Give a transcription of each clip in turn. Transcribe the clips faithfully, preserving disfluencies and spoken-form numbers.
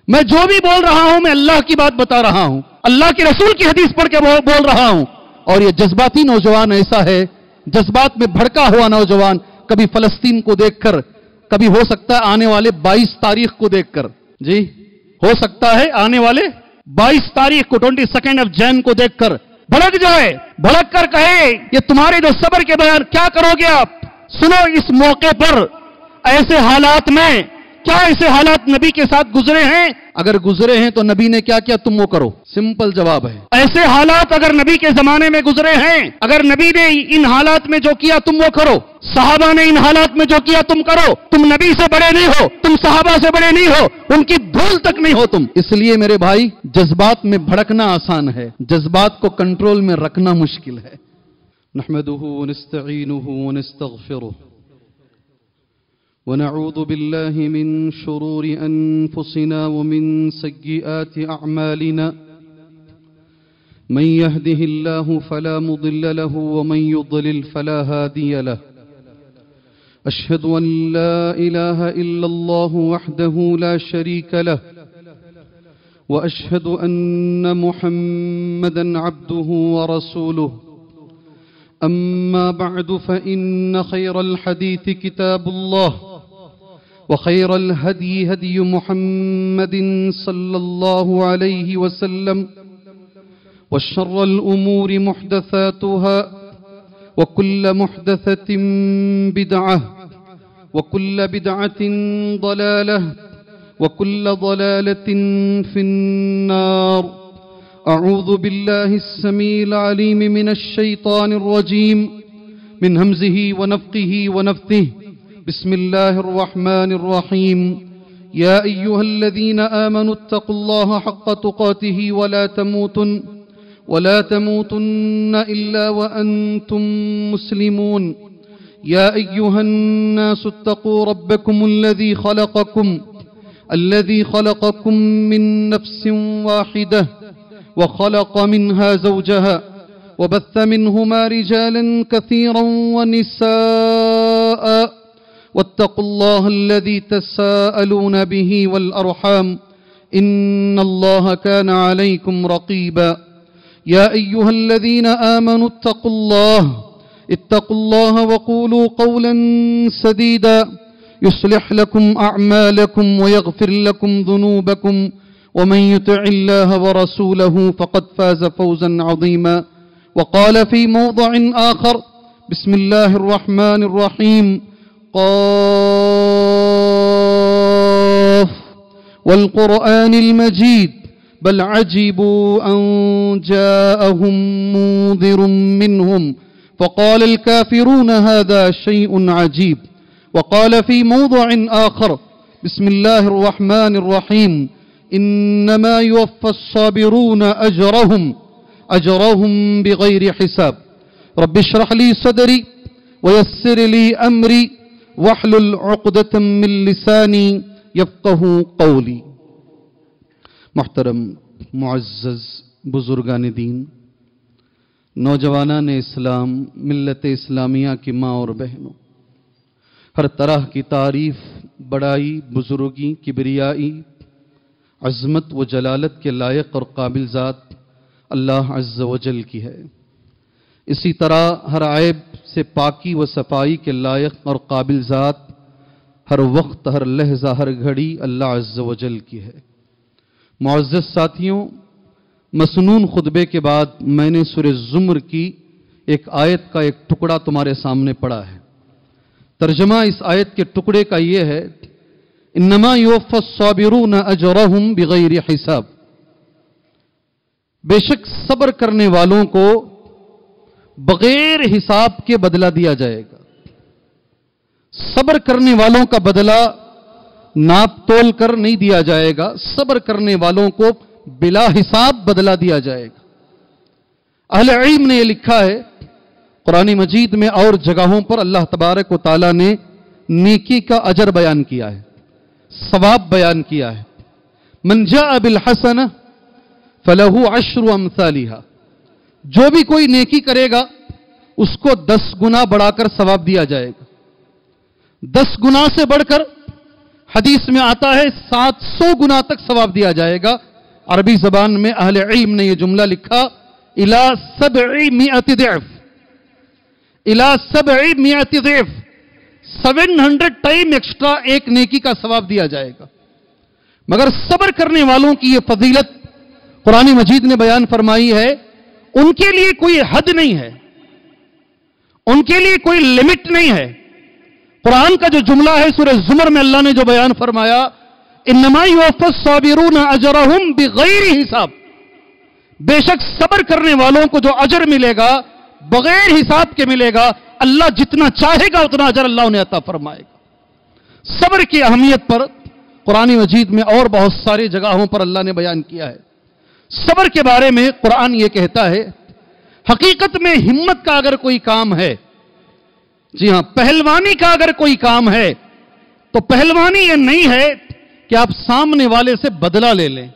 میں جو بھی بول رہا ہوں میں اللہ کی بات بتا رہا ہوں، اللہ کے رسول کی حدیث پڑھ کے بول رہا ہوں۔ اور یہ جذباتی نوجوان ایسا ہے، جذبات میں بھڑکا ہوا نوجوان، کبھی فلسطین کو دیکھ کر، کبھی ہو سکتا ہے آنے والے بائیس تاریخ کو دیکھ کر، جی ہو سکتا ہے آنے والے بائیس تاریخ کو ٹوئنٹی سیکنڈ آف جین کو دیکھ کر بھڑک جائے، بھڑک کر کہے یہ تمہارے جو صبر کے بیان کیا کرو گے آپ؟ سنو اس موقع پر ایسے حالات میں کیا ایسے حالات نبی کے ساتھ گزرے ہیں؟ اگر گزرے ہیں تو نبی نے کیا کیا تم وہ کرو، سمپل جواب ہے۔ ایسے حالات اگر نبی کے زمانے میں گزرے ہیں، اگر نبی نے ان حالات میں جو کیا تم وہ کرو، صحابہ نے ان حالات میں جو کیا تم کرو، تم نبی سے بڑے نہیں ہو، تم صحابہ سے بڑے نہیں ہو، ان کی دھول تک نہیں ہو تم۔ اس لیے میرے بھائی جذبات میں بھڑکنا آسان ہے، جذبات کو کنٹرول میں رکھنا مشکل ہے۔ نحمدہ ونستعینہ ونستغفرہ ونعوذ بالله من شرور أنفسنا ومن سيئات أعمالنا من يهده الله فلا مضل له ومن يضلل فلا هادي له أشهد أن لا إله إلا الله وحده لا شريك له وأشهد أن محمدا عبده ورسوله أما بعد فإن خير الحديث كتاب الله وخير الهدي هدي محمد صلى الله عليه وسلم وشر الأمور محدثاتها وكل محدثة بدعة وكل بدعة ضلالة وكل ضلالة في النار أعوذ بالله السميع العليم من الشيطان الرجيم من همزه ونفقه ونفثه بسم الله الرحمن الرحيم يا أيها الذين آمنوا اتقوا الله حق تقاته ولا تموتن ولا تموتن إلا وأنتم مسلمون يا أيها الناس اتقوا ربكم الذي خلقكم الذي خلقكم من نفس واحدة وخلق منها زوجها وبث منهما رجالا كثيرا ونساء واتقوا الله الذي تساءلون به والأرحام إن الله كان عليكم رقيبا يا أيها الذين آمنوا اتقوا الله اتقوا الله وقولوا قولا سديدا يصلح لكم أعمالكم ويغفر لكم ذنوبكم ومن يطع الله ورسوله فقد فاز فوزا عظيما وقال في موضع آخر بسم الله الرحمن الرحيم قاف والقرآن المجيد بل عجبوا أن جاءهم منذر منهم فقال الكافرون هذا شيء عجيب وقال في موضع آخر بسم الله الرحمن الرحيم إنما يوفى الصابرون أجرهم أجرهم بغير حساب رب اشرح لي صدري ويسر لي أمري واحلل عقدة من لساني يفقه قولي۔ محترم معزز بزرگان دین، نوجوانان اسلام، ملت اسلامیہ کی ماں اور بہنوں، ہر طرح کی تعریف، بڑائی، بزرگی، کبریائی، عظمت و جلالت کے لائق اور قابل ذات اللہ عز و جل کی ہے۔ اسی طرح ہر عیب سے پاکی و صفائی کے لائق اور قابل ذات ہر وقت، ہر لحظہ، ہر گھڑی اللہ عز و جل کی ہے۔ معزز ساتھیوں، مسنون خطبے کے بعد میں نے سورہ زمر کی ایک آیت کا ایک ٹکڑا تمہارے سامنے پڑھا ہے۔ ترجمہ اس آیت کے ٹکڑے کا یہ ہے، انما یوفی الصابرون اجرہم بغیر حساب، بے شک صبر کرنے والوں کو بغیر حساب کے بدلہ دیا جائے گا۔ صبر کرنے والوں کا بدلہ ناپ تول کر نہیں دیا جائے گا، صبر کرنے والوں کو بلا حساب بدلہ دیا جائے گا۔ اہل علم نے یہ لکھا ہے، قرآن مجید میں اور جگہوں پر اللہ تبارک و تعالیٰ نے نیکی کا اجر بیان کیا ہے، ثواب بیان کیا ہے۔ من جاء بالحسنہ فلہ عشر امثالہا، جو بھی کوئی نیکی کرے گا اس کو دس گنا بڑھا کر ثواب دیا جائے گا۔ دس گنا سے بڑھ کر حدیث میں آتا ہے سات سو گنا تک ثواب دیا جائے گا. عربی زبان میں اہل علم نے یہ جملہ لکھا الی سبع مئۃ ضعف، الی سبع مئۃ ضعف، سیون ہنڈریڈ ٹائم ایکسٹرا ایک نیکی کا ثواب دیا جائے گا. مگر صبر کرنے والوں کی یہ فضیلت قرآن مجید نے بیان فرمائی ہے، ان کے لیے کوئی حد نہیں ہے، ان کے لیے کوئی لمٹ نہیں ہے. قرآن کا جو جملہ ہے سورہ زمر میں اللہ نے جو بیان فرمایا انما یوفی الصابرون اجرہم بغیر حساب، بے شک صبر کرنے والوں کو جو اجر ملے گا بغیر حساب کے ملے گا. اللہ جتنا چاہے گا اتنا اجر اللہ انہیں عطا فرمائے گا. صبر کی اہمیت پر قرآن مجید میں اور بہت ساری جگہوں پر اللہ نے بیان کیا ہے. صبر کے بارے میں قرآن یہ کہتا ہے حقیقت میں ہمت کا اگر کوئی کام ہے، جی ہاں پہلوانی کا اگر کوئی کام ہے تو پہلوانی یہ نہیں ہے کہ آپ سامنے والے سے بدلہ لے لیں،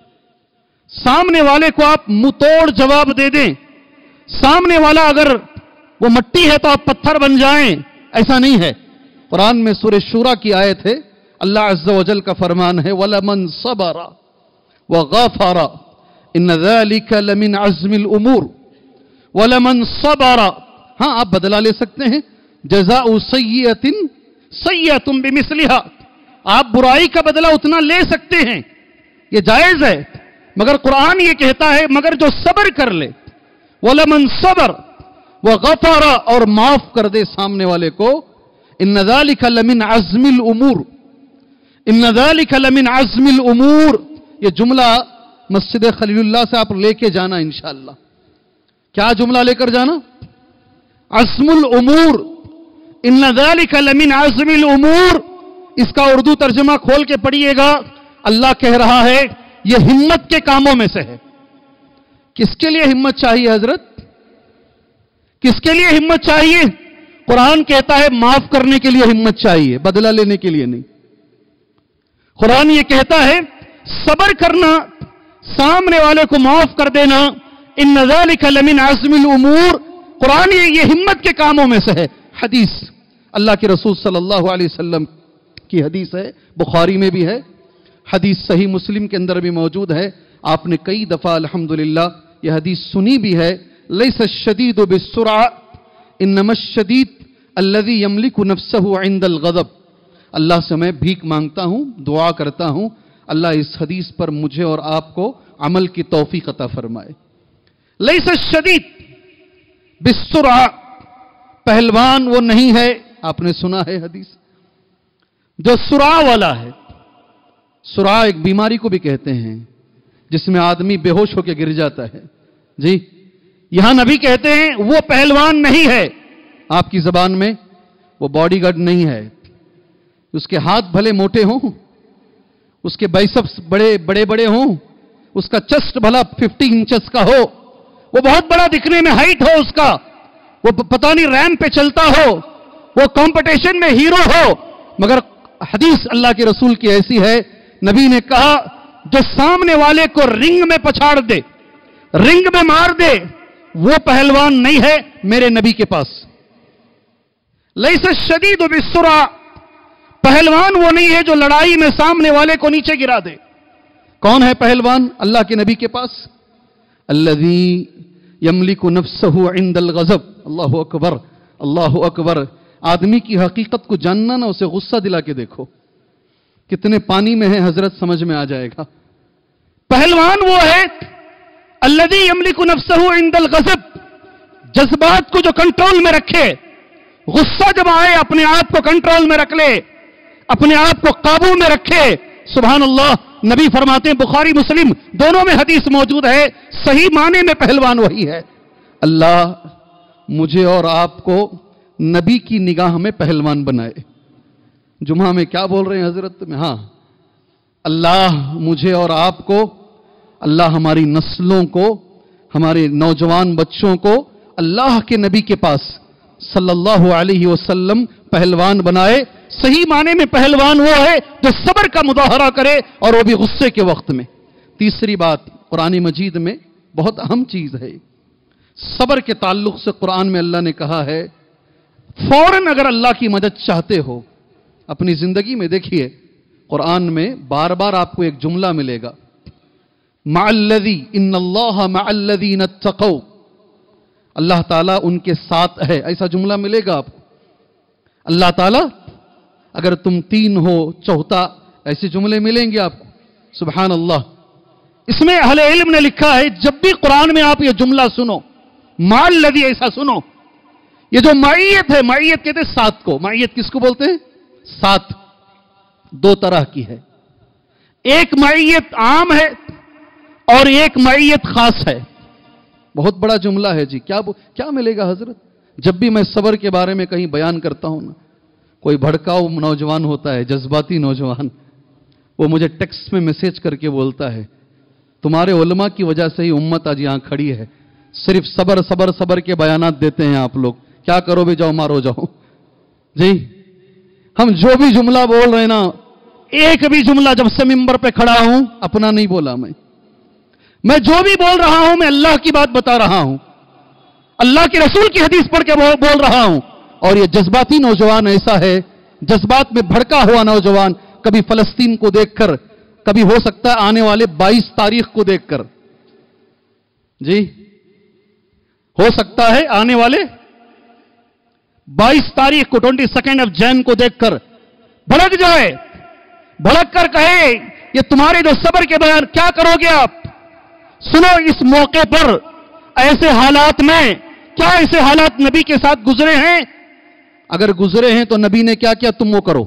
سامنے والے کو آپ منہ توڑ جواب دے دیں، سامنے والا اگر وہ مٹی ہے تو آپ پتھر بن جائیں، ایسا نہیں ہے. قرآن میں سورہ شورا کی آیت ہے، اللہ عز و جل کا فرمان ہے وَلَمَنْ صَبَرَ وَغَافَرَ إِنَّ ذَلِكَ لَمِنْ عَزْمِ الْأُمُورِ وَلَمَنْ صَبَرَ. ہاں آپ بدلہ لے سکتے ہیں، جَزَاءُ سَيِّئَةٍ سَيِّئَةٌ بِمِثْلِهَا، آپ برائی کا بدلہ اتنا لے سکتے ہیں، یہ جائز ہے. مگر قرآن یہ کہتا ہے مگر جو صبر کر لے، وَلَمَنْ صَبَرَ وَغَفَرَ، اور معاف کر دے سامنے والے کو، إِنَّ ذَلِكَ لَمِنْ عَزْمِ الْأُمُورِ إِنَّ ذَلِكَ لَمِنْ عَزْمِ الْأُمُورِ. یہ جملہ مسجد خلیل اللہ سے آپ لے کے جانا انشاءاللہ. کیا جملہ لے کر جانا؟ عزم الامور. ان ذلک لمن عزم الامور. اس کا اردو ترجمہ کھول کے پڑھیے گا، اللہ کہہ رہا ہے یہ ہمت کے کاموں میں سے ہے. کس کے لیے ہمت چاہیے حضرت؟ کس کے لیے ہمت چاہیے؟ قرآن کہتا ہے معاف کرنے کے لیے ہمت چاہیے، بدلہ لینے کے لیے نہیں. قرآن یہ کہتا ہے صبر کرنا، سامنے والے کو معاف کر دینا، ان ذالک لمن عزم الامور. قرآن یہ ہمت کے کاموں میں سے ہے. حدیث اللہ کے رسول صلی اللہ علیہ وسلم کی حدیث ہے، بخاری میں بھی ہے، حدیث صحیح مسلم کے اندر بھی موجود ہے. آپ نے کئی دفعہ الحمدللہ یہ حدیث سنی بھی ہے. لیس الشدید بالسرعہ انما الشدید الذی یملک نفسہ عند الغضب. اللہ سے میں بھیک مانگتا ہوں، دعا کرتا ہوں اللہ اس حدیث پر مجھے اور آپ کو عمل کی توفیق عطا فرمائے. لیس الشدید بالسرعہ، پہلوان وہ نہیں ہے، آپ نے سنا ہے حدیث، جو سرعہ والا ہے. سرعہ ایک بیماری کو بھی کہتے ہیں جس میں آدمی بے ہوش ہو کے گر جاتا ہے. جی یہاں نبی کہتے ہیں وہ پہلوان نہیں ہے. آپ کی زبان میں وہ باڈی گارڈ نہیں ہے. اس کے ہاتھ بھلے موٹے ہوں، اس کے بائسپس بڑے بڑے بڑے ہوں، اس کا چسٹ بھلا ففٹی انچز کا ہو، وہ بہت بڑا دکھنے میں ہائٹ ہو اس کا، وہ پتہ نہیں ریمپ پہ چلتا ہو، وہ کمپٹیشن میں ہیرو ہو، مگر حدیث اللہ کے رسول کی ایسی ہے، نبی نے کہا جو سامنے والے کو رنگ میں پچھاڑ دے، رنگ میں مار دے، وہ پہلوان نہیں ہے میرے نبی کے پاس. لیس الشدید بالسرعہ، پہلوان وہ نہیں ہے جو لڑائی میں سامنے والے کو نیچے گرا دے. کون ہے پہلوان اللہ کے نبی کے پاس؟ الذی یملک نفسہ عند الغضب. اللہ اکبر، اللہ اکبر. آدمی کی حقیقت کو جاننا نہ، اسے غصہ دلا کے دیکھو کتنے پانی میں ہے حضرت، سمجھ میں آ جائے گا. پہلوان وہ ہے الذی یملک نفسہ عند الغضب، جذبات کو جو کنٹرول میں رکھے. غصہ جب آئے اپنے آپ کو کنٹرول میں رکھ لے، اپنے آپ کو قابو میں رکھے. سبحان اللہ. نبی فرماتے ہیں بخاری مسلم دونوں میں حدیث موجود ہے، صحیح معنی میں پہلوان وہی ہے. اللہ مجھے اور آپ کو نبی کی نگاہ میں پہلوان بنائے. جمعہ میں کیا بول رہے ہیں حضرت میں؟ ہاں، اللہ مجھے اور آپ کو، اللہ ہماری نسلوں کو، ہمارے نوجوان بچوں کو اللہ کے نبی کے پاس صلی اللہ علیہ وسلم پہلوان بنائے. صحیح معنی میں پہلوان وہ ہے جو صبر کا مظاہرہ کرے، اور وہ بھی غصے کے وقت میں. تیسری بات قرآن مجید میں بہت اہم چیز ہے، صبر کے تعلق سے قرآن میں اللہ نے کہا ہے فوراً اگر اللہ کی مدد چاہتے ہو اپنی زندگی میں، دیکھیے قرآن میں بار بار آپ کو ایک جملہ ملے گا، مع الذی ان اللہ مع الذین اتقوا، اللہ تعالیٰ ان کے ساتھ ہے، ایسا جملہ ملے گا آپ کو۔ اللہ تعالیٰ اگر تم تین ہو چوتھا، ایسے جملے ملیں گے آپ کو۔ سبحان اللہ۔ اس میں اہل علم نے لکھا ہے جب بھی قرآن میں آپ یہ جملہ سنو، مع الذی، ایسا سنو، یہ جو معیت ہے، معیت کہتے ہیں ساتھ کو۔ معیت کس کو بولتے ہیں؟ ساتھ۔ دو طرح کی ہے، ایک معیت عام ہے اور ایک معیت خاص ہے۔ بہت بڑا جملہ ہے جی، کیا کیا ملے گا حضرت؟ جب بھی میں صبر کے بارے میں کہیں بیان کرتا ہوں نا، کوئی بھڑکاؤ نوجوان ہوتا ہے، جذباتی نوجوان، وہ مجھے ٹیکسٹ میں میسج کر کے بولتا ہے تمہارے علماء کی وجہ سے ہی امت آج یہاں کھڑی ہے، صرف صبر صبر صبر کے بیانات دیتے ہیں آپ لوگ، کیا کرو بھی جاؤ مارو جاؤ۔ جی ہم جو بھی جملہ بول رہے ہیں نا، ایک بھی جملہ جب سے ممبر پہ کھڑا ہوں اپنا نہیں بولا، میں میں جو بھی بول رہا ہوں میں اللہ کی بات بتا رہا ہوں، اللہ کے رسول کی حدیث پڑھ کے بول رہا ہوں۔ اور یہ جذباتی نوجوان ایسا ہے، جذبات میں بھڑکا ہوا نوجوان، کبھی فلسطین کو دیکھ کر، کبھی ہو سکتا ہے آنے والے بائیس تاریخ کو دیکھ کر، جی ہو سکتا ہے آنے والے بائیس تاریخ کو، ٹوئنٹی سیکنڈ آف جین کو دیکھ کر بھڑک جائے، بھڑک کر کہے یہ تمہارے جو صبر کے بیان، کیا کرو گے آپ؟ سنو، اس موقع پر ایسے حالات میں، کیا ایسے حالات نبی کے ساتھ گزرے ہیں؟ اگر گزرے ہیں تو نبی نے کیا کیا تم وہ کرو،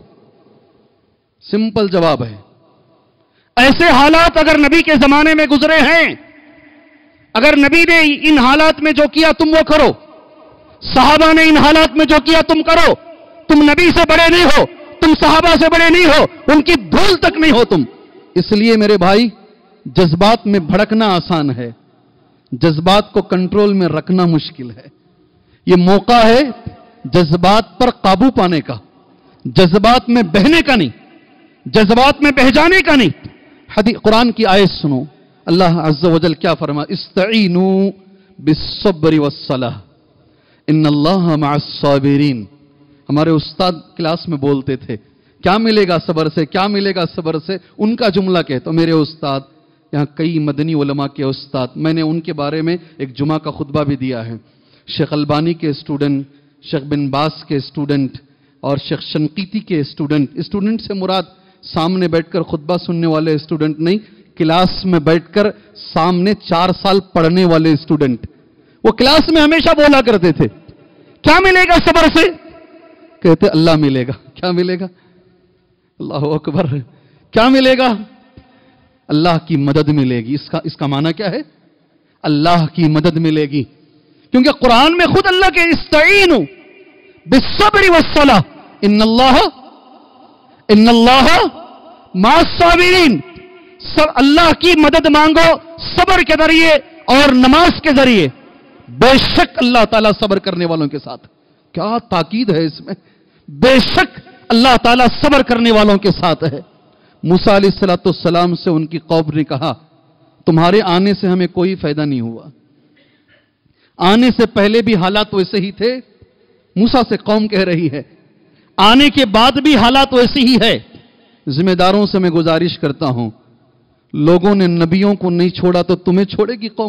سمپل جواب ہے۔ ایسے حالات اگر نبی کے زمانے میں گزرے ہیں، اگر نبی نے ان حالات میں جو کیا تم وہ کرو، صحابہ نے ان حالات میں جو کیا تم کرو، تم نبی سے بڑے نہیں ہو، تم صحابہ سے بڑے نہیں ہو، ان کی دھول تک نہیں ہو تم۔ اس لیے میرے بھائی، جذبات میں بھڑکنا آسان ہے، جذبات کو کنٹرول میں رکھنا مشکل ہے۔ یہ موقع ہے جذبات پر قابو پانے کا، جذبات میں بہنے کا نہیں، جذبات میں بہہ جانے کا نہیں۔ حدیث قرآن کی آیت سنو، اللہ عز و جل کیا فرما، استعینوا بالصبر والصلاح ان اللہ مع الصابرین۔ ہمارے استاد کلاس میں بولتے تھے کیا ملے گا صبر سے، کیا ملے گا صبر سے، ان کا جملہ کہتا میرے استاد، یہاں کئی مدنی علماء کے استاد، میں نے ان کے بارے میں ایک جمعہ کا خطبہ بھی دیا ہے، شیخ البانی کے اسٹوڈنٹ، شیخ بن باز کے اسٹوڈنٹ اور شیخ شنقیطی کے اسٹوڈنٹ۔ اسٹوڈنٹ سے مراد سامنے بیٹھ کر خطبہ سننے والے اسٹوڈنٹ نہیں، کلاس میں بیٹھ کر سامنے چار سال پڑھنے والے اسٹوڈنٹ۔ وہ کلاس میں ہمیشہ بولا کرتے تھے کیا ملے گا صبر سے؟ کہتے اللہ ملے گا۔ کیا ملے گا؟ اللہ اکبر۔ کیا ملے گا؟ اللہ کی مدد ملے گی۔ اس کا اس کا معنی کیا ہے؟ اللہ کی مدد ملے گی، کیونکہ قرآن میں خود اللہ کے استعینوا بالصبر والصلاح ان اللہ ان اللہ مع الصابرین، اللہ کی مدد مانگو صبر کے ذریعے اور نماز کے ذریعے، بے شک اللہ تعالیٰ صبر کرنے والوں کے ساتھ۔ کیا تاکید ہے اس میں، بے شک اللہ تعالیٰ صبر کرنے والوں کے ساتھ ہے۔ موسیٰ علیہ الصلوۃ والسلام سے ان کی قوم نے کہا تمہارے آنے سے ہمیں کوئی فائدہ نہیں ہوا، آنے سے پہلے بھی حالات ویسے ہی تھے، موسیٰ سے قوم کہہ رہی ہے، آنے کے بعد بھی حالات ویسی ہی ہے۔ ذمہ داروں سے میں گزارش کرتا ہوں، لوگوں نے نبیوں کو نہیں چھوڑا تو تمہیں چھوڑے گی قوم؟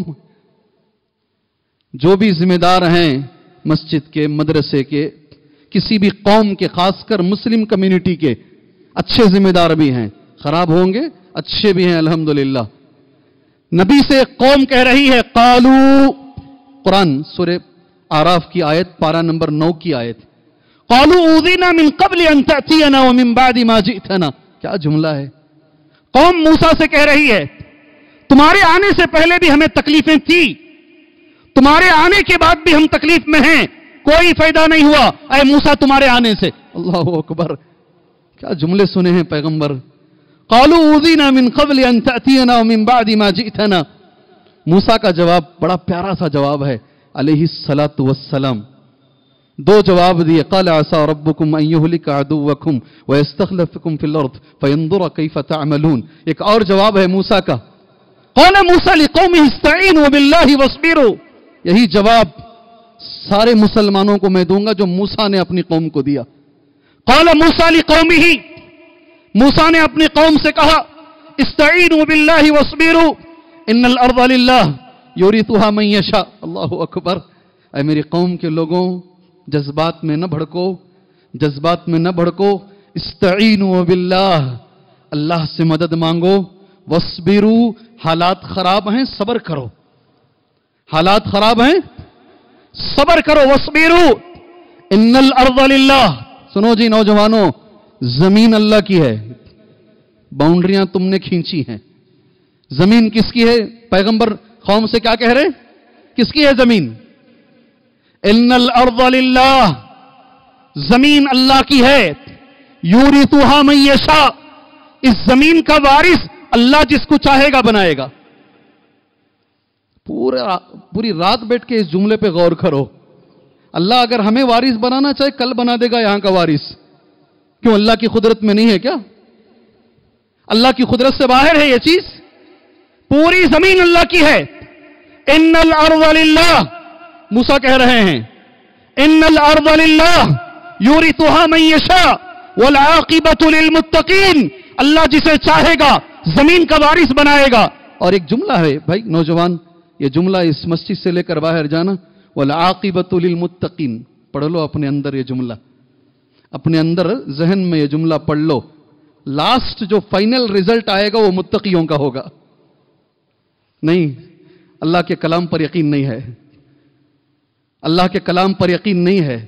جو بھی ذمہ دار ہیں مسجد کے، مدرسے کے، کسی بھی قوم کے، خاص کر مسلم کمیونٹی کے، اچھے ذمہ دار بھی ہیں، خراب ہوں گے، اچھے بھی ہیں الحمدللہ۔ نبی سے قوم کہہ رہی ہے قالو، قرآن سورہ آراف کی آیت، پارہ نمبر نو کی آیت، قالو اوذینا من قبل ان تأتینا ومن بعد ما جئتنا۔ کیا جملہ ہے! قوم موسیٰ سے کہہ رہی ہے تمہارے آنے سے پہلے بھی ہمیں تکلیفیں تھی، تمہارے آنے کے بعد بھی ہم تکلیف میں ہیں، کوئی فائدہ نہیں ہوا اے موسیٰ تمہارے آنے سے۔ اللہ اکبر، کیا جملے سنے ہیں پیغمبر! قالوا اوذینا من قبل ان تأتینا ومن بعد ما جئتنا۔ موسیٰ کا جواب بڑا پیارا سا جواب ہے علیہ الصلاۃ والسلام، دو جواب دیے، قال عسى ربكم ان يهلك عدوكم ويستخلفكم في الارض فينظر كيف تعملون۔ ایک اور جواب ہے موسیٰ کا، قال موسیٰ لقومه استعینوا بالله واصبروا۔ یہی جواب سارے مسلمانوں کو میں دوں گا جو موسیٰ نے اپنی قوم کو دیا۔ قال موسیٰ لقومه، موسیٰ نے اپنی قوم سے کہا استعینوا باللہ واصبروا ان الارض للہ یورثها من یشاء. اللہ اکبر. اے میری قوم کے لوگوں، جذبات میں نہ بھڑکو، جذبات میں نہ بھڑکو. استعینوا باللہ، اللہ سے مدد مانگو. واصبروا، حالات خراب ہیں صبر کرو، حالات خراب ہیں صبر کرو. واصبروا ان الارض للہ. سنو جی نوجوانوں، زمین اللہ کی ہے، باؤنڈریاں تم نے کھینچی ہیں. زمین کس کی ہے؟ پیغمبر قوم سے کیا کہہ رہے؟ کس کی ہے زمین؟ ان الارض للہ، زمین اللہ کی ہے. یورثها من یشاء، اس زمین کا وارث اللہ جس کو چاہے گا بنائے گا. پورا پوری رات بیٹھ کے اس جملے پہ غور کرو. اللہ اگر ہمیں وارث بنانا چاہے کل بنا دے گا یہاں کا وارث. کیوں اللہ کی قدرت میں نہیں ہے کیا؟ اللہ کی قدرت سے باہر ہے یہ چیز؟ پوری زمین اللہ کی ہے. ان الارض للہ، موسیٰ کہہ رہے ہیں ان الارض للہ یورثها من یشاء والعاقبۃ للمتقین. اللہ جسے چاہے گا زمین کا وارث بنائے گا. اور ایک جملہ ہے بھائی نوجوان، یہ جملہ اس مسجد سے لے کر باہر جانا، والعاقبۃ للمتقین، پڑھ لو اپنے اندر یہ جملہ، اپنے اندر ذہن میں یہ جملہ پڑھ لو. لاسٹ جو فائنل رزلٹ آئے گا وہ متقیوں کا ہوگا. نہیں، اللہ کے کلام پر یقین نہیں ہے، اللہ کے کلام پر یقین نہیں ہے.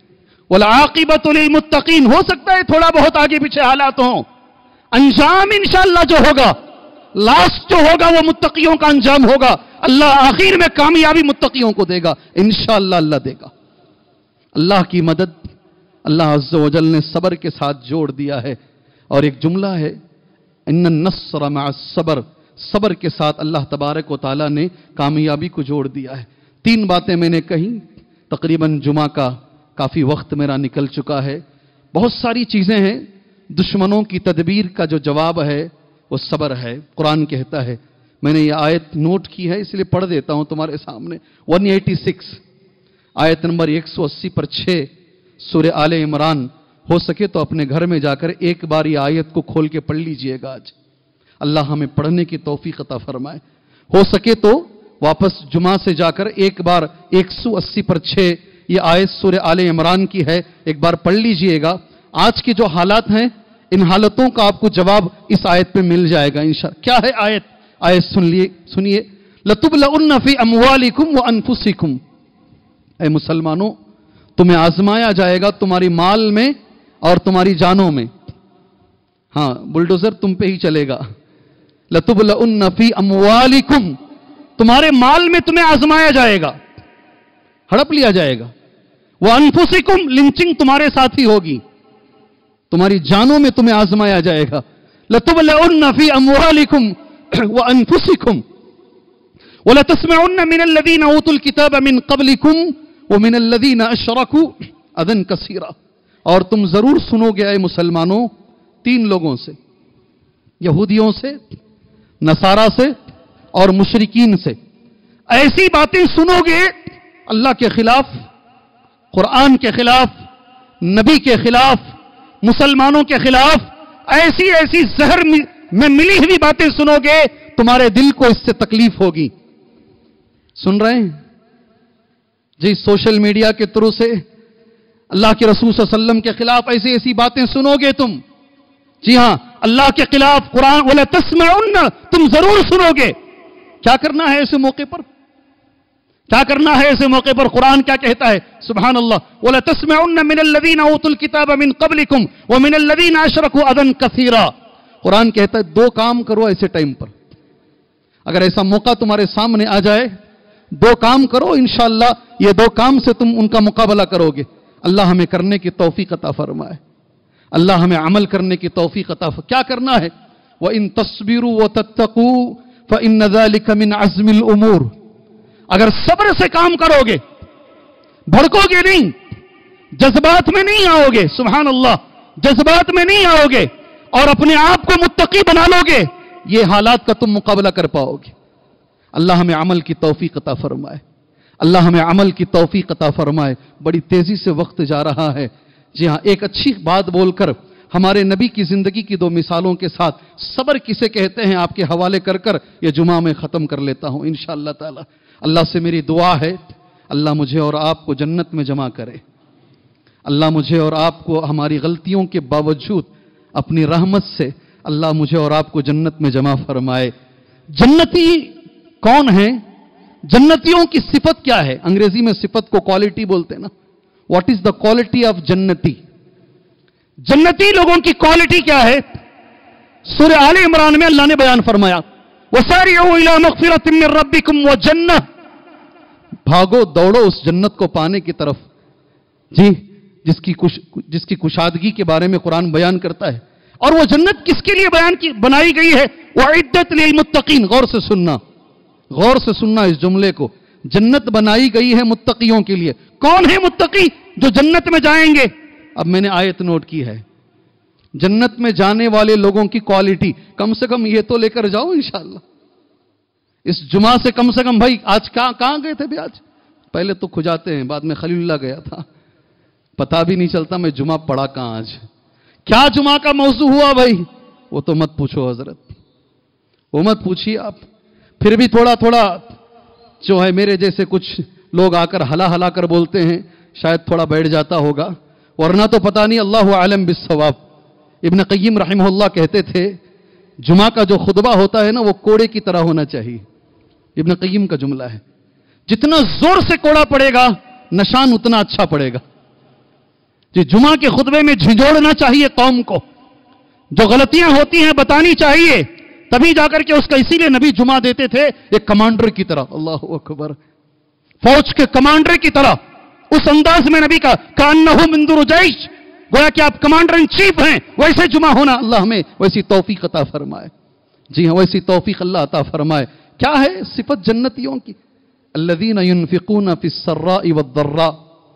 والعاقبۃ للمتقین، ہو سکتا ہے تھوڑا بہت آگے پیچھے حالات ہوں، انجام انشاءاللہ جو ہوگا، لاسٹ جو ہوگا وہ متقیوں کا انجام ہوگا. اللہ آخر میں کامیابی متقیوں کو دے گا انشاءاللہ، اللہ دے گا. اللہ کی مدد اللہ عز و جل نے صبر کے ساتھ جوڑ دیا ہے. اور ایک جملہ ہے ان النصر مع الصبر، صبر کے ساتھ اللہ تبارک و تعالیٰ نے کامیابی کو جوڑ دیا ہے. تین باتیں میں نے کہیں، تقریباً جمعہ کا کافی وقت میرا نکل چکا ہے. بہت ساری چیزیں ہیں. دشمنوں کی تدبیر کا جو جواب ہے وہ صبر ہے. قرآن کہتا ہے، میں نے یہ آیت نوٹ کی ہے اس لیے پڑھ دیتا ہوں تمہارے سامنے. ایک سو چھیاسی آیت نمبر ایک سو اسی پر چھ سورہ آل عمران. ہو سکے تو اپنے گھر میں جا کر ایک بار یہ آیت کو کھول کے پڑھ لیجئے گا. آج اللہ ہمیں پڑھنے کی توفیق عطا فرمائے. ہو سکے تو واپس جمعہ سے جا کر ایک بار ایک سو اسی پر چھ یہ آیت سورہ آل عمران کی ہے، ایک بار پڑھ لیجئے گا. آج کے جو حالات ہیں ان حالتوں کا آپ کو جواب اس آیت پہ مل جائے گا انشاءاللہ. کیا ہے آیت؟ آیت سن لیے سنیے. لَتُبْلَعُنَّ فِي أَمْوَالِكُمْ وَأَنفُسِكُمْ. اے مسلمانوں، تمہیں آزمایا جائے گا تمہاری مال میں اور تمہاری جانوں میں. ہاں، بلڈوزر تم پہ ہی چلے گا. لَتُبْلَعُنَّ فِي أَمْوَالِكُمْ، تمہارے مال میں تمہیں آزمایا جائے گا، ہڑپ لیا جائے گا. وَأَنفُسِكُمْ، لنچنگ تمہارے ساتھ ہی ہوگی، تمہاری جانوں میں تمہیں آزمایا جائے گا. لَتُبْلَعُنَّ فِي أَمْوَالِكُمْ وَأَنفُسِكُمْ وَلَتَسْمَعُنَّ مِنَ الَّذِينَ أُوتُوا الْكِتَابَ مِنْ قَبْلِكُمْ وَمِنَ الَّذِينَ أَشْرَكُوا أَذًى كَثِيرًا. اور تم ضرور سنو گے اے مسلمانوں تین لوگوں سے، یہودیوں سے، نصارہ سے اور مشرکین سے، ایسی باتیں سنو گے اللہ کے خلاف، قرآن کے خلاف، نبی کے خلاف، مسلمانوں کے خلاف. ایسی ایسی زہر میں ملی ہوئی باتیں سنو گے، تمہارے دل کو اس سے تکلیف ہوگی. سن رہے ہیں جی؟ سوشل میڈیا کے تھرو سے اللہ کے رسول صلی اللہ علیہ وسلم کے خلاف ایسی ایسی باتیں سنو گے تم. جی ہاں، اللہ کے خلاف قرآن وَلَا تَسْمَعُنَّ، تم ضرور سنو گے. کیا کرنا ہے ایسے موقع پر؟ کیا کرنا ہے ایسے موقع پر؟ قرآن کیا کہتا ہے؟ سبحان اللہ. وَلَا تَسْمَعُنَّ مِنَ الَّذِينَ أُوتُوا الْكِتَابَ مِنْ قَبْلِكُمْ وَمِنَ الَّذِينَ أَشْرَكُوا أَذًى كَثِيرًا. قرآن کہتا ہے دو کام کرو ایسے ٹائم پر. اگر ایسا موقع تمہارے سامنے آ جائے، دو کام کرو، انشاءاللہ یہ دو کام سے تم ان کا مقابلہ کرو گے. اللہ ہمیں کرنے کی توفیق عطا فرمائے، اللہ ہمیں عمل کرنے کی توفیق عطا فرمائے. کیا کرنا ہے؟ وَإِن تَصْبِرُوا وَتَتَّقُوا فَإِنَّ ذَلِكَ مِنْ عَزْمِ الْأُمُورِ. اگر صبر سے کام کرو گے، بھڑکو گے نہیں، جذبات میں نہیں آؤ گے، سبحان اللہ، جذبات میں نہیں آؤ گے اور اپنے آپ کو متقی بنا لو گے، یہ حالات کا تم مقابلہ کر پاؤ گے. اللہ ہمیں عمل کی توفیق عطا فرمائے، اللہ ہمیں عمل کی توفیق عطا فرمائے. بڑی تیزی سے وقت جا رہا ہے. جی ہاں، ایک اچھی بات بول کر ہمارے نبی کی زندگی کی دو مثالوں کے ساتھ صبر کسے کہتے ہیں آپ کے حوالے کر کر یہ جمعہ میں ختم کر لیتا ہوں انشاءاللہ تعالی۔ اللہ سے میری دعا ہے اللہ مجھے اور آپ کو جنت میں جمع کرے، اللہ مجھے اور آپ کو ہماری غلطیوں کے باوجود اپنی رحمت سے اللہ مجھے اور آپ کو جنت میں جمع فرمائے۔ جنتی کون ہیں؟ جنتیوں کی صفت کیا ہے؟ انگریزی میں صفت کو کوالٹی بولتے ہیں نا۔ What is the quality of جنتی؟ جنتی لوگوں کی کوالٹی کیا ہے؟ سورہ آل عمران میں اللہ نے بیان فرمایا وَسَارِعُوا إِلَىٰ مَغْفِرَةٍ مِّن رَبِّكُمْ وَجَنَّةٍ، بھاگو دوڑو اس جنت کو پانے کی طرف، جی جس کی کش جس کی کشادگی کے بارے میں قرآن بیان کرتا ہے۔ اور وہ جنت کس کے لیے بیان کی بنائی گئی ہے؟ وَعِدَّتْ لِلْمُتَّقِينَ، غور سے سننا، غور سے سننا اس جملے کو، جنت بنائی گئی ہے متقیوں کے لیے۔ کون ہے متقی جو جنت میں جائیں گے؟ اب میں نے آیت نوٹ کی ہے، جنت میں جانے والے لوگوں کی کوالٹی کم سے کم یہ تو لے کر جاؤ انشاءاللہ اس جمعہ سے۔ کم سے کم بھائی آج کہاں کہاں گئے تھے بھی؟ آج پہلے تو کھجاتے ہیں، بعد میں خلیل اللہ گیا تھا، پتہ بھی نہیں چلتا میں جمعہ پڑھا کہاں آج۔ کیا جمعہ کا موضوع ہوا بھائی؟ وہ تو مت پوچھو حضرت، وہ مت پوچھیے آپ۔ پھر بھی تھوڑا تھوڑا جو ہے میرے جیسے کچھ لوگ آ کر ہلا ہلا کر بولتے ہیں، شاید تھوڑا بیٹھ جاتا ہوگا، ورنہ تو پتہ نہیں، اللہ عالم بالصواب۔ ابن قیم رحمہ اللہ کہتے تھے جمعہ کا جو خطبہ ہوتا ہے نا وہ کوڑے کی طرح ہونا چاہیے۔ ابن قیم کا جملہ ہے، جتنا زور سے کوڑا پڑے گا نشان اتنا اچھا پڑے گا۔ جی جمعہ کے خطبے میں جھنجھوڑنا چاہیے قوم کو، جو غلطیاں ہوتی ہیں بتانی چاہیے، تبھی جا کر کے اس کا، اسی لیے نبی جمعہ دیتے تھے ایک کمانڈر کی طرح، اللہ اکبر، فوج کے کمانڈر کی طرح، اس انداز میں نبی کا کانہو مندر جیش، گویا کہ آپ کمانڈر ان چیف ہیں، ویسے جمعہ ہونا اللہ ہمیں ویسی توفیق عطا فرمائے۔ جی ہاں ویسی توفیق اللہ عطا فرمائے۔ کیا ہے صفت جنتیوں کی؟ الذین ينفقون فی السراء والضراء،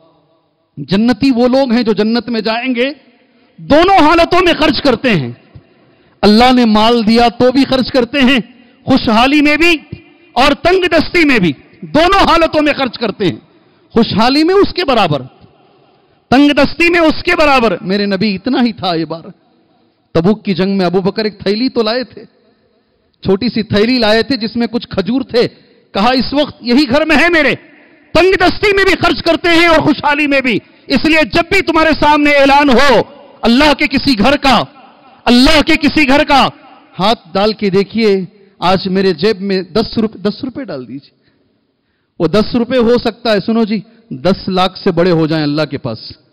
جنتی وہ لوگ ہیں جو جنت میں جائیں گے دونوں حالتوں میں خرچ کرتے ہیں۔ اللہ نے مال دیا تو بھی خرچ کرتے ہیں، خوشحالی میں بھی اور تنگ دستی میں بھی، دونوں حالتوں میں خرچ کرتے ہیں۔ خوشحالی میں اس کے برابر، تنگ دستی میں اس کے برابر۔ میرے نبی اتنا ہی تھا، یہ بار تبوک کی جنگ میں ابو بکر ایک تھیلی تو لائے تھے، چھوٹی سی تھیلی لائے تھے جس میں کچھ کھجور تھے، کہا اس وقت یہی گھر میں ہے میرے، تنگ دستی میں بھی خرچ کرتے ہیں اور خوشحالی میں بھی، اس لیے جب بھی تمہارے سامنے اعلان ہو اللہ کے کسی گھر کا، اللہ کے کسی گھر کا، ہاتھ ڈال کے دیکھیے آج میرے جیب میں دس روپے دس روپے ڈال دیجیے، وہ دس روپے ہو سکتا ہے سنو جی دس لاکھ سے بڑے ہو جائیں اللہ کے پاس،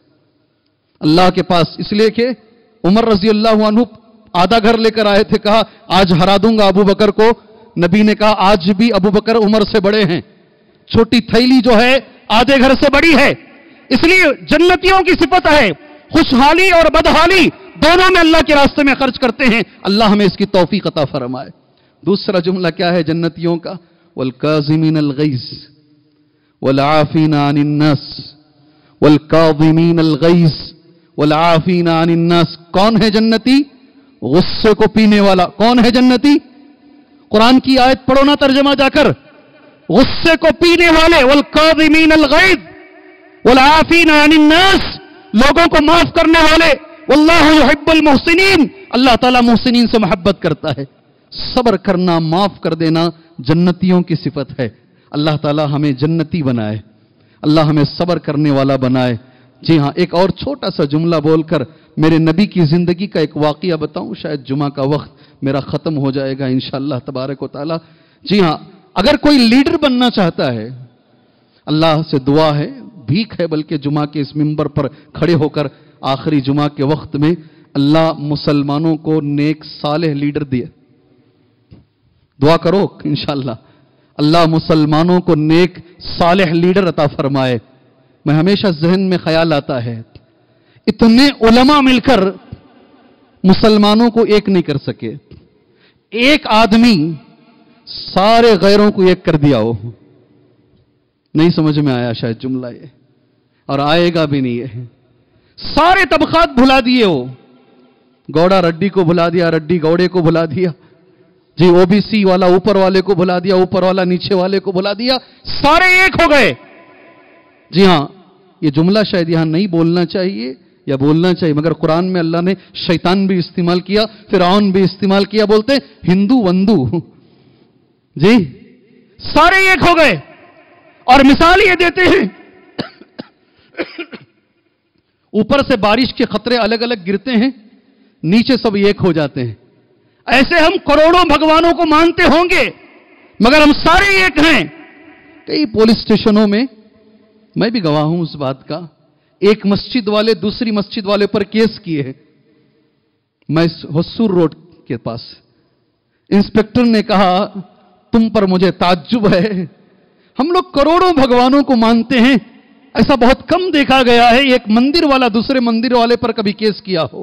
اللہ کے پاس۔ اس لیے کہ عمر رضی اللہ عنہ آدھا گھر لے کر آئے تھے، کہا آج ہرا دوں گا ابو بکر کو، نبی نے کہا آج بھی ابو بکر عمر سے بڑے ہیں، چھوٹی تھیلی جو ہے آدھے گھر سے بڑی ہے۔ اس لیے جنتیوں کی صفت ہے خوشحالی اور بدحالی دونوں میں اللہ کے راستے میں خرچ کرتے ہیں، اللہ ہمیں اس کی توفیق عطا فرمائے۔ دوسرا جملہ کیا ہے جنتیوں کا؟ والکاظمین الغیظ والعافین عن الناس، والکاظمین الغیظ والعافین عن الناس۔ کون ہے جنتی؟ غصے کو پینے والا۔ کون ہے جنتی؟ قرآن کی آیت پڑھو نا ترجمہ جا کر، غصے کو پینے والے، والکاظمین الغیظ والعافین عن الناس، لوگوں کو معاف کرنے والے، واللہ یحب المحسنین، اللہ تعالیٰ محسنین سے محبت کرتا ہے۔ صبر کرنا، معاف کر دینا جنتیوں کی صفت ہے۔ اللہ تعالیٰ ہمیں جنتی بنائے، اللہ ہمیں صبر کرنے والا بنائے۔ جی ہاں ایک اور چھوٹا سا جملہ بول کر میرے نبی کی زندگی کا ایک واقعہ بتاؤں، شاید جمعہ کا وقت میرا ختم ہو جائے گا انشاءاللہ تبارک و تعالی۔ جی ہاں اگر کوئی لیڈر بننا چاہتا ہے، اللہ سے دعا ہے، بھیک ہے بلکہ جمعہ کے اس منبر پر کھڑے ہو کر آخری جمعہ کے وقت میں اللہ مسلمانوں کو نیک صالح لیڈر دے، دعا کرو انشاءاللہ اللہ مسلمانوں کو نیک صالح لیڈر عطا فرمائے۔ میں ہمیشہ ذہن میں خیال آتا ہے اتنے علماء مل کر مسلمانوں کو ایک نہیں کر سکے، ایک آدمی سارے غیروں کو ایک کر دیا ہو۔ نہیں سمجھ میں آیا شاید جملہ یہ، اور آئے گا بھی نہیں ہے۔ سارے طبقات بھلا دیے ہو، گوڑا رڈی کو بھلا دیا، رڈی گوڑے کو بھلا دیا، جی او بی سی والا اوپر والے کو بھلا دیا، اوپر والا نیچے والے کو بھلا دیا، سارے ایک ہو گئے۔ جی ہاں یہ جملہ شاید یہاں نہیں بولنا چاہیے، یا بولنا چاہیے، مگر قرآن میں اللہ نے شیطان بھی استعمال کیا، فرعون بھی استعمال کیا، بولتے ہندو وندو، جی سارے ایک ہو گئے. اور مثال یہ دیتے ہیں اوپر سے بارش کے خطرے الگ الگ گرتے ہیں، نیچے سب ایک ہو جاتے ہیں. ایسے ہم کروڑوں بھگوانوں کو مانتے ہوں گے مگر ہم سارے ایک ہیں. کئی پولیس اسٹیشنوں میں میں بھی گواہ ہوں اس بات کا، ایک مسجد والے دوسری مسجد والے پر کیس کیے ہیں. میں حصور روڈ کے پاس، انسپیکٹر نے کہا تم پر مجھے تعجب ہے، ہم لوگ کروڑوں بھگوانوں کو مانتے ہیں، ایسا بہت کم دیکھا گیا ہے ایک مندر والا دوسرے مندر والے پر کبھی کیس کیا ہو.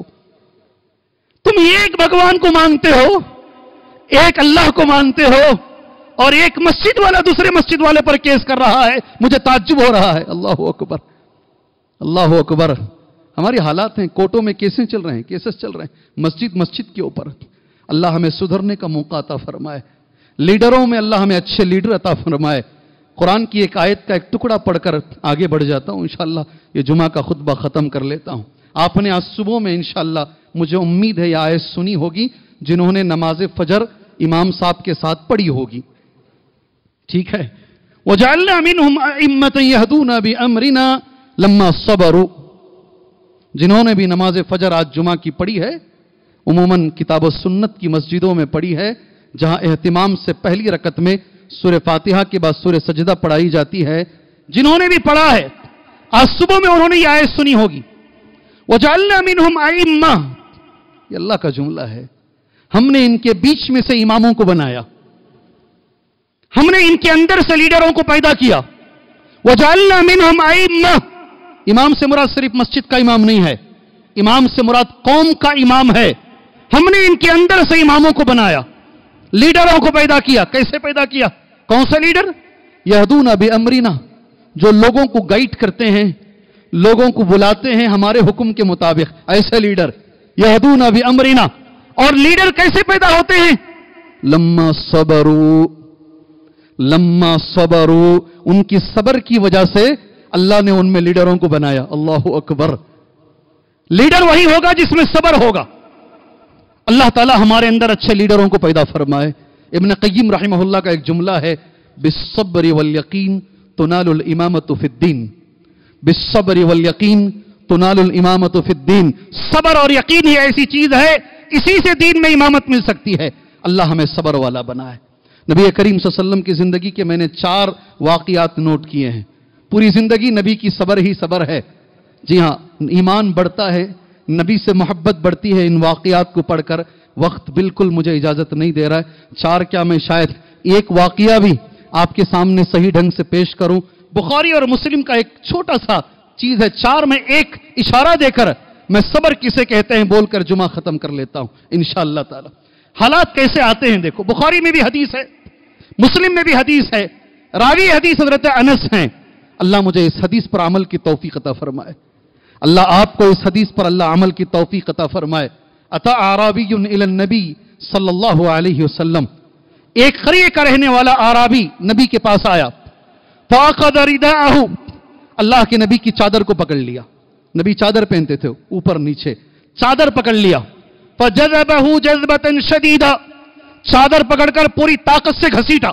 تم ایک بھگوان کو مانتے ہو، ایک اللہ کو مانتے ہو، اور ایک مسجد والا دوسرے مسجد والے پر کیس کر رہا ہے، مجھے تعجب ہو رہا ہے. اللہ اکبر، اللہ اکبر. ہماری حالات ہیں، کوٹوں میں کیسیں چل رہے ہیں، کیسز چل رہے ہیں مسجد مسجد کے اوپر. اللہ ہمیں سدھرنے کا موقع عطا فرمائے. لیڈروں میں اللہ ہمیں اچھے لیڈر عطا فرمائے. قرآن کی ایک آیت کا ایک ٹکڑا پڑھ کر آگے بڑھ جاتا ہوں، انشاءاللہ یہ جمعہ کا خطبہ ختم کر لیتا ہوں. آپ نے آج صبح میں انشاءاللہ مجھے امید ہے یہ آیت سنی ہوگی جنہوں نے نماز فجر امام صاحب کے ساتھ پڑھی ہوگی. ٹھیک ہے. وَجَعَلْنَا مِنْهُمْ أَئِمَّةً يَهْدُونَ بِأَمْرِنَا لَمَّا صَبَرُوا. جنہوں نے بھی نماز فجر آج جمعہ کی پڑھی ہے، عموماً کتاب و سنت کی مسجدوں میں پڑھی ہے جہاں اہتمام سے پہلی رکعت میں سورہ فاتحہ کے بعد سورہ سجدہ پڑھائی جاتی ہے، جنہوں نے بھی پڑھا ہے آج صبح میں انہوں نے یہ آیت سنی ہوگی. وَجَعَلْنَا مِنْهُمْ أَئِمَّةً، یہ اللہ کا جملہ ہے. ہم نے ان کے بیچ میں سے اماموں کو بنایا، ہم نے ان کے اندر سے لیڈروں کو پیدا کیا. وَجَعَلْنَا مِنْهُمْ أَئِمَّةً، امام سے مراد صرف مسجد کا امام نہیں ہے، امام سے مراد قوم کا امام ہے. ہم نے ان کے اندر سے اماموں کو بنایا، لیڈروں کو پیدا کیا. کیسے پیدا کیا؟ کون سے لیڈر؟ یہدون بامرنا، جو لوگوں کو گائیڈ کرتے ہیں، لوگوں کو بلاتے ہیں ہمارے حکم کے مطابق، ایسے لیڈر یہدون بامرنا. اور لیڈر کیسے پیدا ہوتے ہیں؟ لما صبروا، لما صبروا، ان کی صبر کی وجہ سے اللہ نے ان میں لیڈروں کو بنایا. اللہ اکبر. لیڈر وہی ہوگا جس میں صبر ہوگا. اللہ تعالی ہمارے اندر اچھے لیڈروں کو پیدا فرمائے. ابن قیم رحمہ اللہ کا ایک جملہ ہے، بالصبر والیقین تنال الامامۃ فی الدین. بالصبر والیقین تنال الامامۃ فی الدین. صبر اور یقین ہی ایسی چیز ہے، اسی سے دین میں امامت مل سکتی ہے. اللہ ہمیں صبر والا بنائے. نبی کریم صلی اللہ علیہ وسلم کی زندگی کے میں نے چار واقعات نوٹ کیے ہیں. پوری زندگی نبی کی صبر ہی صبر ہے. جی ہاں، ایمان بڑھتا ہے، نبی سے محبت بڑھتی ہے. ان واقعات کو پڑھ کر وقت بالکل مجھے اجازت نہیں دے رہا ہے. چار کیا، میں شاید ایک واقعہ بھی آپ کے سامنے صحیح ڈھنگ سے پیش کروں. بخاری اور مسلم کا ایک چھوٹا سا چیز ہے، چار میں ایک اشارہ دے کر میں صبر کسے کہتے ہیں بول کر جمعہ ختم کر لیتا ہوں انشاءاللہ تعالی. حالات کیسے آتے ہیں دیکھو. بخاری میں بھی حدیث ہے، مسلم میں بھی حدیث ہے، راوی حدیث حضرت انس ہیں. اللہ مجھے اس حدیث پر عمل کی توفیق عطا فرمائے. اللہ آپ کو اس حدیث پر اللہ عمل کی توفیق عطا فرمائے. اتا اعرابی الی النبی صلی اللہ علیہ وسلم، ایک قریے کا رہنے والا اعرابی نبی کے پاس آیا. فاخذ رداءہ، اللہ کے نبی کی چادر کو پکڑ لیا. نبی چادر پہنتے تھے اوپر نیچے، چادر پکڑ لیا. فجذبہ جذبۃ شدیدہ، چادر پکڑ کر پوری طاقت سے گھسیٹا.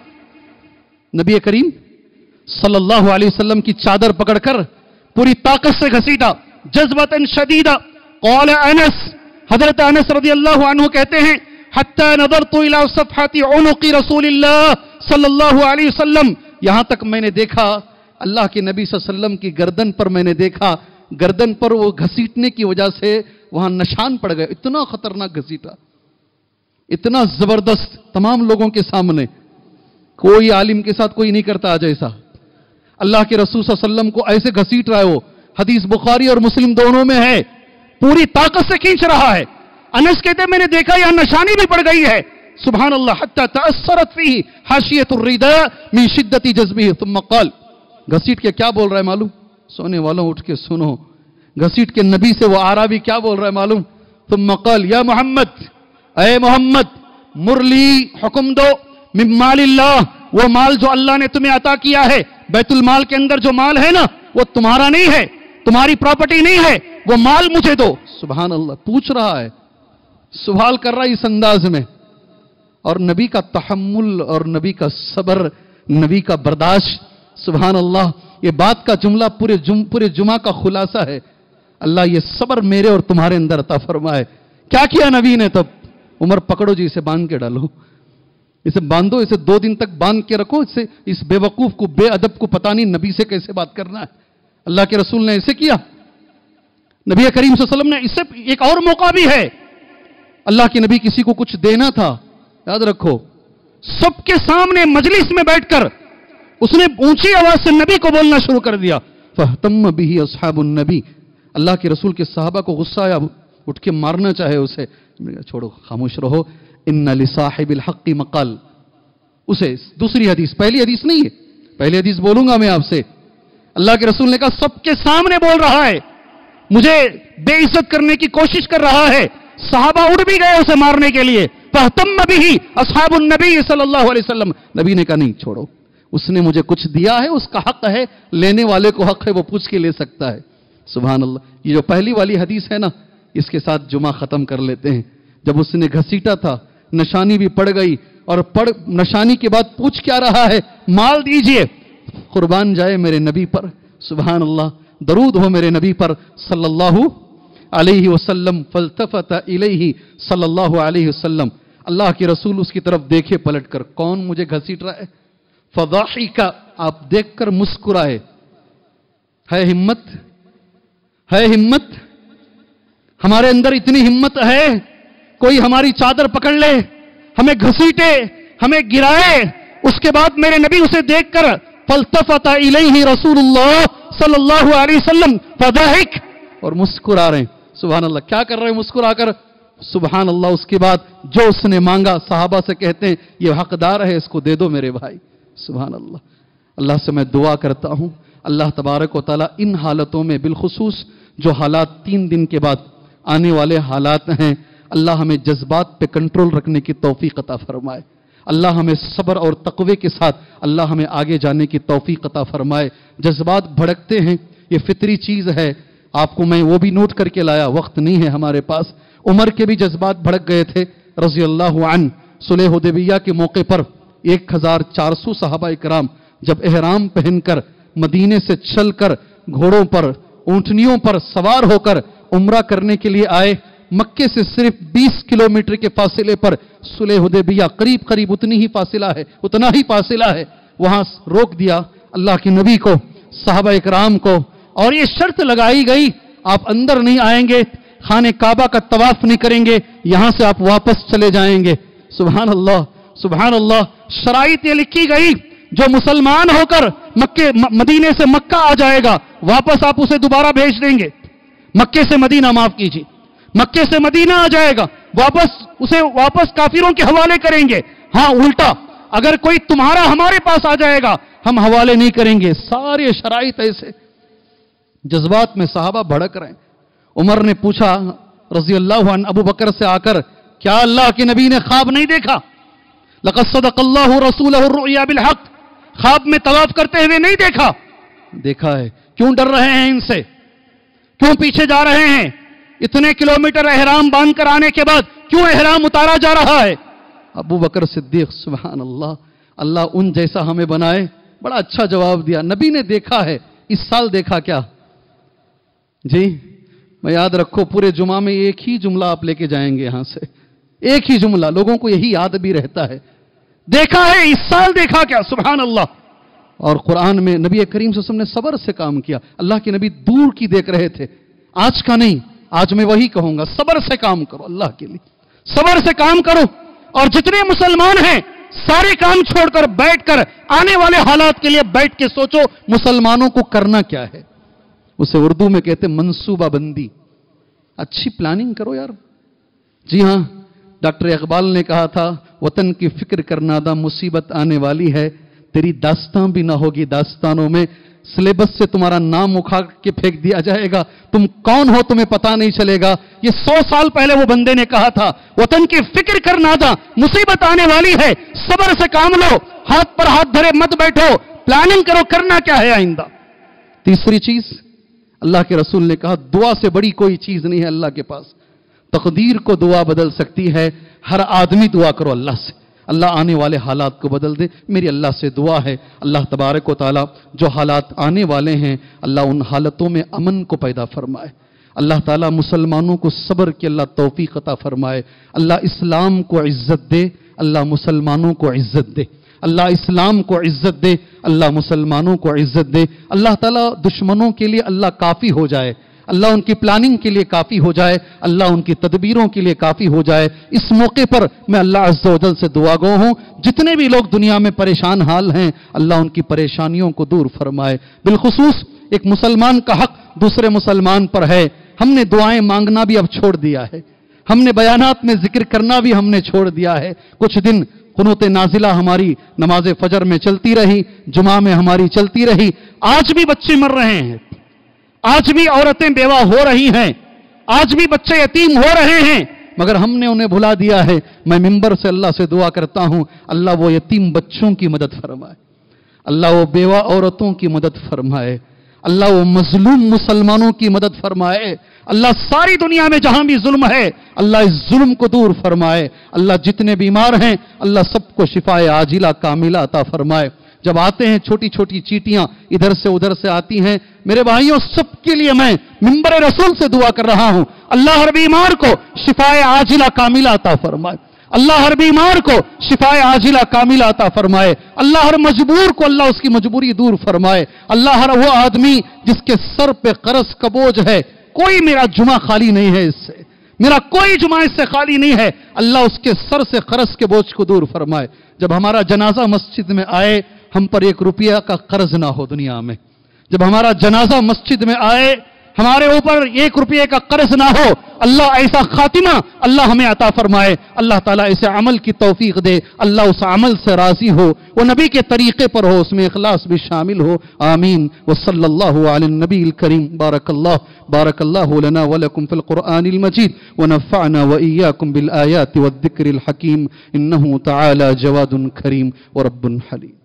نبی کریم صلی اللہ علیہ وسلم کی چادر پکڑ کر پوری طاقت سے گھسیٹا. جذبۃ شدیدہ. قال انس، حضرت انس رضی اللہ عنہ کہتے ہیں، حتی نظرت الى صفحات عنق رسول اللہ صلی اللہ علیہ وسلم، یہاں تک میں نے دیکھا اللہ کے نبی صلی اللہ علیہ وسلم کی گردن پر، میں نے دیکھا گردن پر وہ گھسیٹنے کی وجہ سے وہاں نشان پڑ گئے. اتنا خطرناک گھسیٹا، اتنا زبردست، تمام لوگوں کے سامنے. کوئی عالم کے ساتھ کوئی نہیں کرتا آج ایسا. اللہ کے رسول صلی اللہ علیہ وسلم کو ایسے گھسیٹ رہا ہے. وہ حدیث بخاری اور مسلم دونوں میں ہے، پوری طاقت سے کھینچ رہا ہے. انس کہتے میں نے دیکھا یہاں نشانی بھی پڑ گئی ہے. سبحان اللہ. حتی تأثرت فیہ حاشیۃ الرداء من شدت جذبہ. ثم قال، گھسیٹ کے کیا بول رہا ہے معلوم؟ سونے والوں اٹھ کے سنو. گھسیٹ کے نبی سے وہ اعرابی کیا بول رہا ہے معلوم؟ ثم قال، یا محمد، اے محمد، مرلی، حکم دو، من مال اللہ، وہ مال جو اللہ نے تمہیں عطا کیا ہے، بیت المال کے اندر جو مال ہے نا، وہ تمہارا نہیں ہے، تمہاری پراپرٹی نہیں ہے، وہ مال مجھے دو. سبحان اللہ, پوچھ رہا ہے, سوال کر رہا ہے اس انداز میں. اور نبی کا تحمل اور نبی کا صبر, نبی کا برداشت, سبحان اللہ, یہ بات کا جملہ پورے جم پورے جمعہ کا خلاصہ ہے. اللہ یہ صبر میرے اور تمہارے اندر عطا فرمائے. کیا کیا نبی نے تب؟ عمر پکڑو جی, اسے باندھ کے ڈالو, اسے باندھو, اسے دو دن تک باندھ کے رکھو. اسے اس بے وقوف کو, بے ادب کو پتہ نہیں نبی سے کیسے بات کرنا ہے. اللہ کے رسول نے ایسے کیا. نبی کریم صلی اللہ علیہ وسلم نے اس سے ایک اور موقع بھی ہے. اللہ کے نبی کسی کو کچھ دینا تھا, یاد رکھو, سب کے سامنے مجلس میں بیٹھ کر اس نے اونچی آواز سے نبی کو بولنا شروع کر دیا. فَاهْتَمَّ بِهِ أَصْحَابُ النَّبِي. اللہ کے رسول کے صحابہ کو غصہ آیا, اٹھ کے مارنا چاہے اسے. چھوڑو, خاموش رہو. ان لصاحب الحق مقال. اسے دوسری حدیث, پہلی حدیث نہیں ہے, پہلی حدیث بولوں گا میں آپ سے. اللہ کے رسول نے کہا سب کے سامنے بول رہا ہے, مجھے بے عزت کرنے کی کوشش کر رہا ہے. صحابہ اڑ بھی گئے اسے مارنے کے لیے. فَاهْتَمَّ بِهِ أَصْحَابُ النَّبِيِّ صلی اللہ علیہ وسلم. نبی نے کہا نہیں, چھوڑو, اس نے مجھے کچھ دیا ہے, اس کا حق ہے, لینے والے کو حق ہے, وہ پوچھ کے لے سکتا ہے. سبحان اللہ. یہ جو پہلی والی حدیث ہے نا, اس کے ساتھ جمعہ ختم کر لیتے ہیں. جب اس نے گھسیٹا تھا, نشانی بھی پڑ گئی, اور پڑ نشانی کے بعد پوچھ کیا رہا ہے, مال دیجئے, قربان جائے میرے نبی پر. سبحان اللہ, درود ہو میرے نبی پر صلی اللہ علیہ وسلم. فالتفت الیہ صلی اللہ علیہ وسلم. اللہ کے رسول اس کی طرف دیکھے پلٹ کر, کون مجھے گھسیٹ رہا ہے. فضحک, آپ دیکھ کر مسکرائے. ہے ہمت, ہے ہمت, ہمارے اندر اتنی ہمت ہے, کوئی ہماری چادر پکڑ لے, ہمیں گھسیٹے, ہمیں گرائے, اس کے بعد میرے نبی اسے دیکھ کر فالتفت الیہ رسول اللہ صلی اللہ علیہ وسلم فضحک, اور مسکرا رہے ہیں. سبحان اللہ, کیا کر رہے ہیں مسکرا کر. سبحان اللہ. اس کے بعد جو اس نے مانگا, صحابہ سے کہتے ہیں یہ حقدار ہے, اس کو دے دو میرے بھائی. سبحان اللہ. اللہ سے میں دعا کرتا ہوں, اللہ تبارک و تعالیٰ ان حالتوں میں, بالخصوص جو حالات تین دن کے بعد آنے والے حالات ہیں, اللہ ہمیں جذبات پہ کنٹرول رکھنے کی توفیق عطا فرمائے. اللہ ہمیں صبر اور تقوی کے ساتھ اللہ ہمیں آگے جانے کی توفیق عطا فرمائے. جذبات بھڑکتے ہیں, یہ فطری چیز ہے. آپ کو میں وہ بھی نوٹ کر کے لایا, وقت نہیں ہے ہمارے پاس. عمر کے بھی جذبات بھڑک گئے تھے رضی اللہ عنہ. صلح حدیبیہ کے موقع پر ایک ہزار چار سو صحابہ اکرام جب احرام پہن کر مدینے سے چل کر گھوڑوں پر, اونٹنیوں پر سوار ہو کر عمرہ کرنے کے لیے آئے. مکے سے صرف بیس کلومیٹر کے فاصلے پر صلح حدیبیہ, قریب قریب اتنی ہی فاصلہ ہے, اتنا ہی فاصلہ ہے. وہاں روک دیا اللہ کے نبی کو, صحابہ اکرام کو, اور یہ شرط لگائی گئی آپ اندر نہیں آئیں گے, خانہ کعبہ کا طواف نہیں کریں گے, یہاں سے آپ واپس چلے جائیں گے. سبحان اللہ, سبحان اللہ. شرائط یہ لکھی گئی, جو مسلمان ہو کر مکے مدینے سے مکہ آ جائے گا, واپس آپ اسے دوبارہ بھیج دیں گے. مکے سے مدینہ, معاف کیجیے, مکے سے مدینہ آ جائے گا, واپس اسے واپس کافروں کے حوالے کریں گے. ہاں الٹا, اگر کوئی تمہارا ہمارے پاس آ جائے گا, ہم حوالے نہیں کریں گے. سارے شرائط ایسے. جذبات میں صحابہ بھڑک رہے ہیں. عمر نے پوچھا رضی اللہ عنہ ابو بکر سے آ کر, کیا اللہ کے نبی نے خواب نہیں دیکھا؟ لقد صدق اللہ رسولہ الرؤیا بالحق, خواب میں طواف کرتے ہوئے نہیں دیکھا؟ دیکھا ہے. کیوں ڈر رہے ہیں ان سے, کیوں پیچھے جا رہے ہیں؟ اتنے کلومیٹر احرام باندھ کر آنے کے بعد کیوں احرام اتارا جا رہا ہے؟ ابو بکر صدیق, سبحان اللہ, اللہ ان جیسا ہمیں بنائے. بڑا اچھا جواب دیا. نبی نے دیکھا ہے, اس سال دیکھا کیا جی؟ میں یاد رکھو, پورے جمعہ میں ایک ہی جملہ آپ لے کے جائیں گے یہاں سے, ایک ہی جملہ. لوگوں کو یہی یاد بھی رہتا ہے, دیکھا ہے, اس سال دیکھا کیا؟ سبحان اللہ. اور قرآن میں نبی کریم صلی اللہ علیہ وسلم نے صبر سے کام کیا. اللہ کے نبی دور کی دیکھ رہے تھے, آج کا نہیں. آج میں وہی کہوں گا, صبر سے کام کرو, اللہ کے لیے صبر سے کام کرو. اور جتنے مسلمان ہیں سارے کام چھوڑ کر بیٹھ کر آنے والے حالات کے لیے بیٹھ کے سوچو مسلمانوں کو کرنا کیا ہے. اسے اردو میں کہتے منصوبہ بندی. اچھی پلاننگ کرو یار. جی ہاں, ڈاکٹر اقبال نے کہا تھا, وطن کی فکر کرنا دا مصیبت آنے والی ہے, تیری داستان بھی نہ ہوگی داستانوں میں, سلیبس سے تمہارا نام اکھاڑ کے پھینک دیا جائے گا, تم کون ہو تمہیں پتا نہیں چلے گا. یہ سو سال پہلے وہ بندے نے کہا تھا, وطن کی فکر کرنا دا مصیبت آنے والی ہے, صبر سے کام لو, ہاتھ پر ہاتھ دھرے مت بیٹھو, پلاننگ کرو کرنا کیا ہے آئندہ. تیسری چیز, اللہ کے رسول نے کہا دعا سے بڑی کوئی چیز نہیں ہے اللہ کے پاس. تقدیر کو دعا بدل سکتی ہے. ہر آدمی دعا کرو اللہ سے، اللہ آنے والے حالات کو بدل دے. میری اللہ سے دعا ہے اللہ تبارک و تعالی جو حالات آنے والے ہیں اللہ ان حالتوں میں امن کو پیدا فرمائے. اللہ تعالیٰ مسلمانوں کو صبر کی اللہ توفیق عطا فرمائے. اللہ اسلام کو عزت دے، اللہ مسلمانوں کو عزت دے. اللہ اسلام کو عزت دے، اللہ مسلمانوں کو عزت دے. اللہ تعالیٰ دشمنوں کے لیے اللہ کافی ہو جائے، اللہ ان کی پلاننگ کے لیے کافی ہو جائے، اللہ ان کی تدبیروں کے لیے کافی ہو جائے. اس موقع پر میں اللہ عز و جل سے دعا گو ہوں جتنے بھی لوگ دنیا میں پریشان حال ہیں اللہ ان کی پریشانیوں کو دور فرمائے. بالخصوص ایک مسلمان کا حق دوسرے مسلمان پر ہے. ہم نے دعائیں مانگنا بھی اب چھوڑ دیا ہے، ہم نے بیانات میں ذکر کرنا بھی ہم نے چھوڑ دیا ہے. کچھ دن قنوت نازلہ ہماری نماز فجر میں چلتی رہی، جمعہ میں ہماری چلتی رہی. آج بھی بچے مر رہے ہیں، آج بھی عورتیں بیوہ ہو رہی ہیں، آج بھی بچے یتیم ہو رہے ہیں، مگر ہم نے انہیں بھلا دیا ہے. میں منبر سے اللہ سے دعا کرتا ہوں اللہ وہ یتیم بچوں کی مدد فرمائے، اللہ وہ بیوہ عورتوں کی مدد فرمائے، اللہ وہ مظلوم مسلمانوں کی مدد فرمائے. اللہ ساری دنیا میں جہاں بھی ظلم ہے اللہ اس ظلم کو دور فرمائے. اللہ جتنے بیمار ہیں اللہ سب کو شفائے عاجلہ کاملہ عطا فرمائے. جب آتے ہیں چھوٹی چھوٹی چیٹیاں ادھر سے ادھر سے آتی ہیں، میرے بھائیوں سب کے لیے میں منبر رسول سے دعا کر رہا ہوں اللہ ہر بیمار کو شفائے عاجلہ کاملہ عطا فرمائے. اللہ ہر بیمار کو شفائے عاجلہ کاملہ عطا فرمائے. اللہ ہر مجبور کو اللہ اس کی مجبوری دور فرمائے. اللہ ہر وہ آدمی جس کے سر پہ قرض کا بوجھ ہے، کوئی میرا جمعہ خالی نہیں ہے اس سے، میرا کوئی جمعہ اس سے خالی نہیں ہے، اللہ اس کے سر سے قرض کے بوجھ کو دور فرمائے. جب ہمارا جنازہ مسجد میں آئے ہم پر ایک روپیہ کا قرض نہ ہو دنیا میں. جب ہمارا جنازہ مسجد میں آئے ہمارے اوپر ایک روپیے کا قرض نہ ہو. اللہ ایسا خاتمہ اللہ ہمیں عطا فرمائے. اللہ تعالیٰ اسے عمل کی توفیق دے، اللہ اس عمل سے راضی ہو، وہ نبی کے طریقے پر ہو، اس میں اخلاص بھی شامل ہو. آمین. وصلی اللہ علی النبی الکریم. بارک اللہ بارک اللہ لنا ولکم فی القرآن المجید ونفعنا وإیاکم بالآیات والذکر الحکیم. انہ تعالی جواد کریم ورب حلیم.